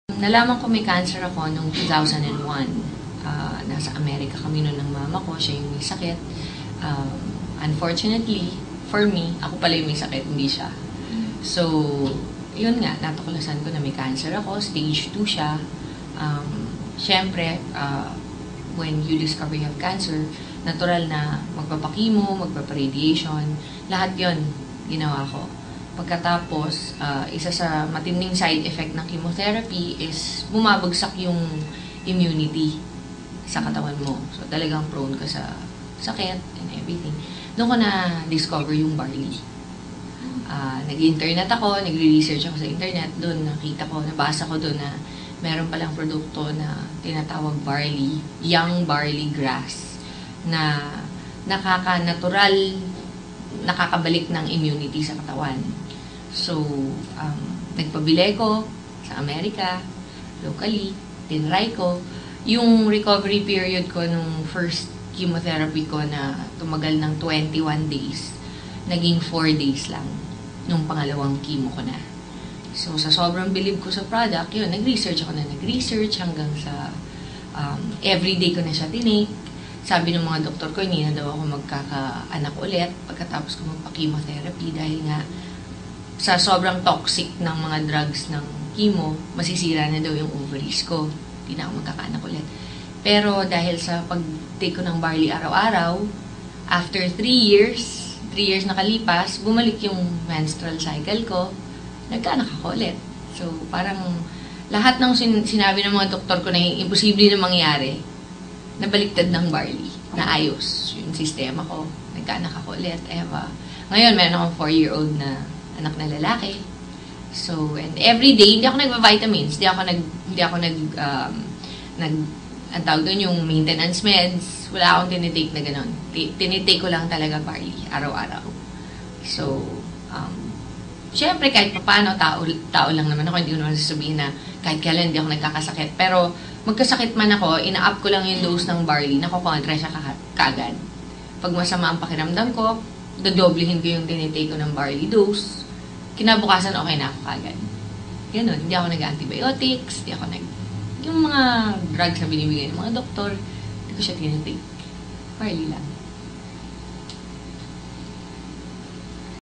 Nalaman ko may cancer ako noong 2001. Nasa Amerika kami noon ng mama ko, siya yung may sakit. Unfortunately, for me, ako pala yung may sakit, hindi siya. So, yun nga, natuklasan ko na may cancer ako, stage 2 siya. Siyempre, when you discover you have cancer, natural na magpapakimo, magpaparadiation, lahat yun ginawa ko. Pagkatapos, isa sa matinding side effect ng chemotherapy is bumabagsak yung immunity sa katawan mo. So, talagang prone ka sa sakit and everything. Doon ko na-discover yung barley. Nag-internet ako, nagre-research ako sa internet. Doon nakita ko, nabasa ko doon na meron palang produkto na tinatawag barley, young barley grass, na nakaka-natural, nakakabalik ng immunity sa katawan. So, nagpabili ko sa Amerika, locally, tinry ko. Yung recovery period ko nung first chemotherapy ko na tumagal ng 21 days, naging 4 days lang nung pangalawang chemo ko na. So, sa sobrang believe ko sa product, yun, nag-research hanggang sa everyday ko na siya tinake. Sabi ng mga doktor ko, hindi na daw ako magkakaanak ulit pagkatapos ko magpa-chemotherapy dahil nga sa sobrang toxic ng mga drugs ng chemo, masisira na daw yung ovaries ko. Hindi na ako magkakaanak ulit. Pero dahil sa pag-take ko ng barley araw-araw, after 3 years nakalipas, bumalik yung menstrual cycle ko, nagkaanak ako ulit. So, parang lahat ng sinabi ng mga doktor ko na imposible na mangyari, nabaliktad ng barley, naayos yung sistema ko, nagkaanak ako ulit, Eva. Ngayon, meron akong 4-year-old na anak na lalaki. So, and every day, hindi ako nagva-vitamins, hindi ako ang tawag doon yung maintenance meds, wala akong tinitake na gano'n. Tinitake ko lang talaga barley, araw-araw. So, syempre, kahit paano, tao lang naman ako, hindi ko naman sasabihin na kahit kailan hindi ako nagkakasakit. Pero, magkasakit man ako, ina-up ko lang yung dose ng barley, nakukontra siya kaagad. Pag masama ang pakiramdam ko, dodoblihin ko yung tinitake ko ng barley dose, kinabukasan okay na ako kaagad. Ganun, hindi ako nag-antibiotics, yung mga drugs na binibigay ng mga doktor, hindi ko siya tinitake. Barley lang.